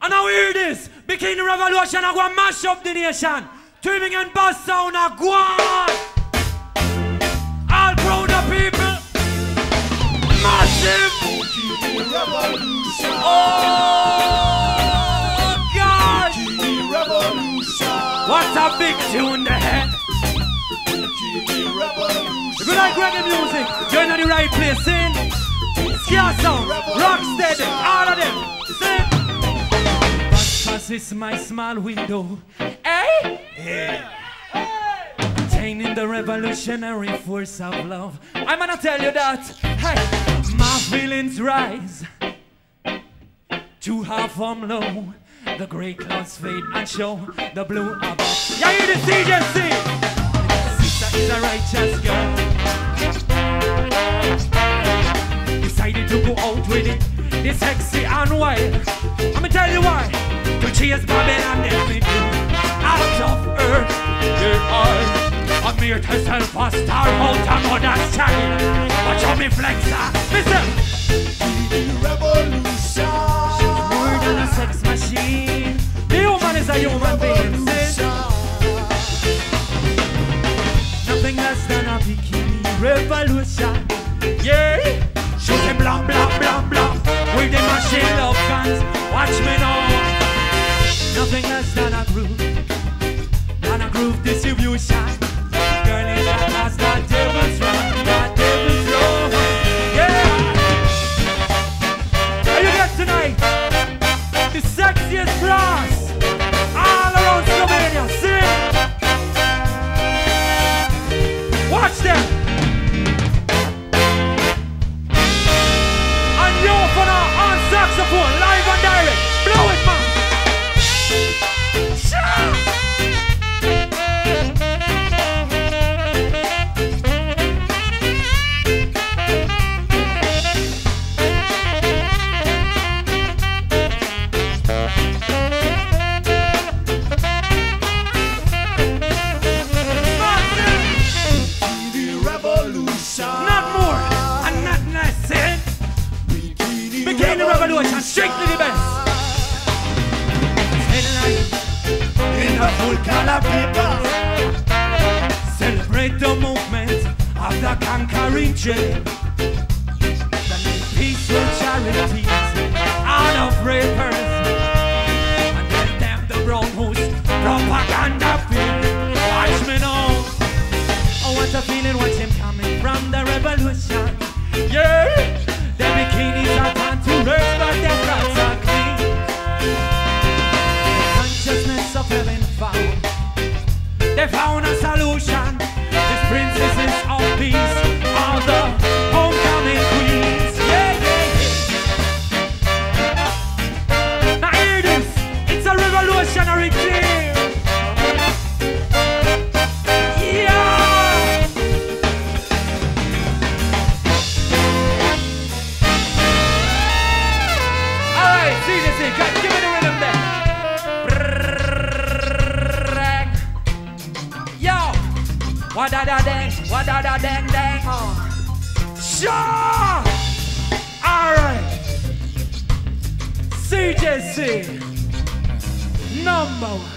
And now hear this. Bikini Revolution, I go mash up the nation. Trimming and bass sound, I go on. All proud of people. Massive. Oh, God. What's a big tune there? If you like reggae music, you're in the right place. Sing. Scare sound, rock steady, all of them. Sing. Pass is my small window. Hey? Yeah. Containing the revolutionary force of love. I'm gonna tell you that. Hey, my feelings rise to HawkHome low. The grey clouds fade and show the blue above. Yeah, hear the DJ sing. Sister is a righteous girl. Decided to go out with it, this sexy and wild. I'ma tell you why. To chase Babylon, let me do. Out of earth, there I made herself a star out of mother's child. Watch how me flex her. Listen. Revolution. She's more than a sex machine. The woman is a human being. Nothing less than a bikini revolution. Yeah. Shoot them blah blah blah blah with the machine love guns. Watch me now. Nothing less than a groove distribution. Girl is that as the devil's run, the devil's roll. Yeah. How you get tonight? The sexiest class all around Slovenia. Sing. Watch them. Saxophone, live and direct. Blow it, man. Strictly the best. In a full color paper. Celebrate the movement of the conquering chain. The peaceful charities out of rapers. And then them the brown host propaganda film. Watch me now. Oh, what a feeling, watch him coming from the revolution. Yeah. The bikinis are turned to rest, but their thoughts are clean. Consciousness of heaven found. They found a solution. This princess is of peace. All the homecoming queens. Yeah, yeah, yeah. Now hear this. It's a revolutionary thing. Give me the rhythm there. Yo, wa-da-da-dang, wa-da-da-dang-dang. Sure. All right. CJC, number 1.